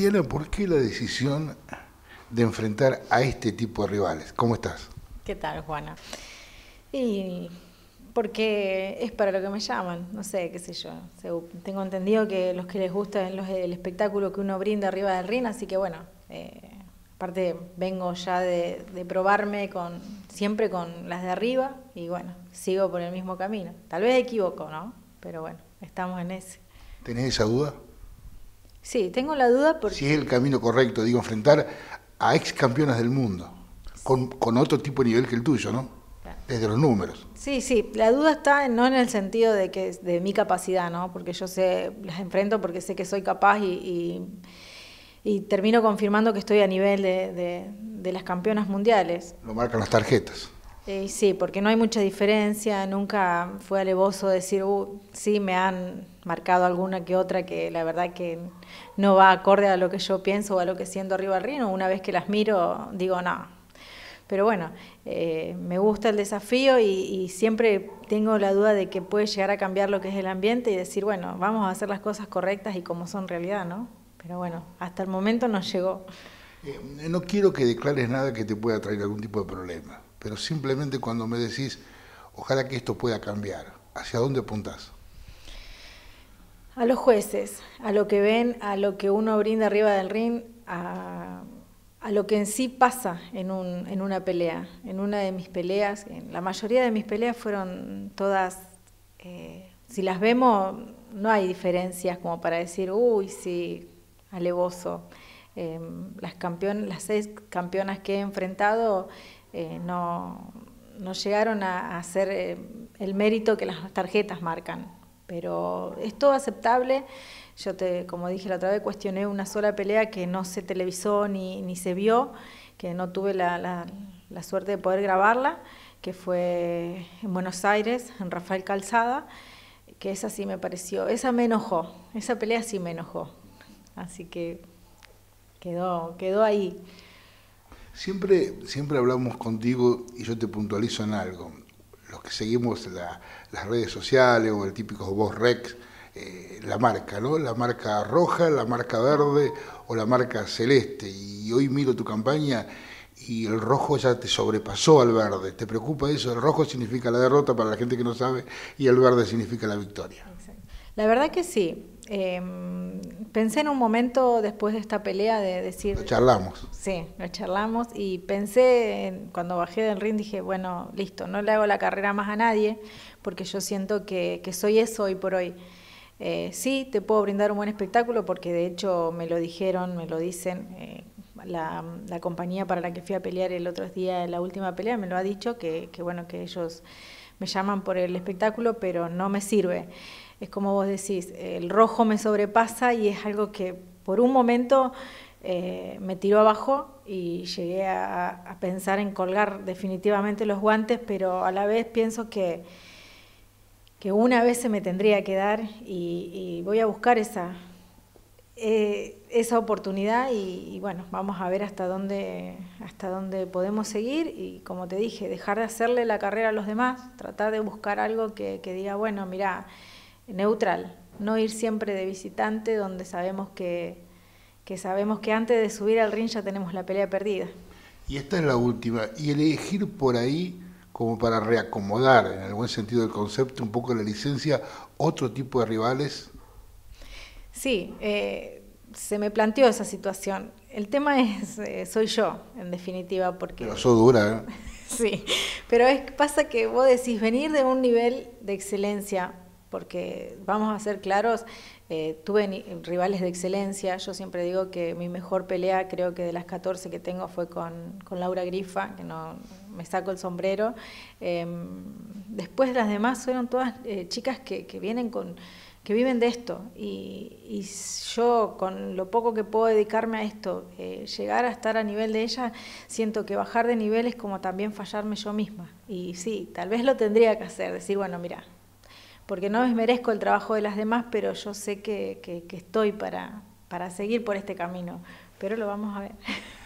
Liliana, ¿por qué la decisión de enfrentar a este tipo de rivales? ¿Cómo estás? ¿Qué tal, Juana? Y porque es para lo que me llaman, no sé, qué sé yo. Tengo entendido que los que les gusta el espectáculo que uno brinda arriba del ring, así que bueno, aparte vengo ya de probarme siempre con las de arriba y bueno, sigo por el mismo camino. Tal vez equivoco, ¿no? Pero bueno, estamos en ese. ¿Tenés esa duda? Sí, tengo la duda porque... Si es el camino correcto, digo, enfrentar a ex campeonas del mundo, con otro tipo de nivel que el tuyo, ¿no? Claro. Desde los números. Sí, la duda está no en el sentido de mi capacidad, ¿no? Porque yo las enfrento porque sé que soy capaz y termino confirmando que estoy a nivel de las campeonas mundiales. Lo marcan las tarjetas. Sí, porque no hay mucha diferencia, nunca fue alevoso decir, sí, me han marcado alguna que otra que la verdad que no va acorde a lo que yo pienso o a lo que siento arriba del ring, una vez que las miro digo, no. Pero bueno, me gusta el desafío y siempre tengo la duda de que puede llegar a cambiar lo que es el ambiente y decir, bueno, vamos a hacer las cosas correctas y como son en realidad, ¿no? Pero bueno, hasta el momento no llegó. No quiero que declares nada que te pueda traer algún tipo de problema, pero simplemente cuando me decís, ojalá que esto pueda cambiar, ¿hacia dónde apuntás? A los jueces, a lo que ven, a lo que uno brinda arriba del ring, a lo que en sí pasa en una pelea. En una de mis peleas, la mayoría de mis peleas fueron todas, si las vemos, no hay diferencias como para decir, uy, sí, alevoso. Las 6 campeonas que he enfrentado no llegaron a hacer el mérito que las tarjetas marcan, pero es todo aceptable. Yo como dije la otra vez, cuestioné una sola pelea que no se televisó ni se vio, que no tuve la suerte de poder grabarla, que fue en Buenos Aires, en Rafael Calzada, que esa sí me pareció, esa me enojó, esa pelea sí me enojó, así que quedó ahí. Siempre hablamos contigo y yo te puntualizo en algo. Los que seguimos las redes sociales o el típico Voz Rex, la marca, ¿no? La marca roja, la marca verde o la marca celeste. Y hoy miro tu campaña y el rojo ya te sobrepasó al verde. ¿Te preocupa eso? El rojo significa la derrota para la gente que no sabe y el verde significa la victoria. Exacto. La verdad que sí. Pensé en un momento después de esta pelea de decir... Lo charlamos. Sí, lo charlamos y pensé, cuando bajé del ring dije, bueno, listo, no le hago la carrera más a nadie porque yo siento que soy eso hoy por hoy. Sí, te puedo brindar un buen espectáculo porque de hecho me lo dijeron, me lo dicen, la compañía para la que fui a pelear el otro día, la última pelea, me lo ha dicho que bueno, que ellos me llaman por el espectáculo, pero no me sirve. Es como vos decís, el rojo me sobrepasa y es algo que por un momento me tiró abajo y llegué a pensar en colgar definitivamente los guantes, pero a la vez pienso que una vez se me tendría que dar y voy a buscar esa oportunidad y bueno, vamos a ver hasta dónde podemos seguir y como te dije, dejar de hacerle la carrera a los demás, tratar de buscar algo que diga, bueno, mira, neutral, no ir siempre de visitante donde sabemos que antes de subir al ring ya tenemos la pelea perdida. Y esta es la última, y elegir por ahí como para reacomodar, en el buen sentido del concepto, un poco la licencia, otro tipo de rivales. Sí, se me planteó esa situación. El tema es, soy yo, en definitiva, porque... Pero sos dura, ¿eh? Sí, pero pasa que vos decís venir de un nivel de excelencia, porque vamos a ser claros, tuve rivales de excelencia. Yo siempre digo que mi mejor pelea, creo que de las 14 que tengo, fue con Laura Grifa, que no me saco el sombrero. Después las demás fueron todas chicas que viven de esto y yo con lo poco que puedo dedicarme a esto, llegar a estar a nivel de ella, siento que bajar de nivel es como también fallarme yo misma. Y sí, tal vez lo tendría que hacer, decir, bueno, mira, porque no desmerezco el trabajo de las demás, pero yo sé que estoy para seguir por este camino, pero lo vamos a ver.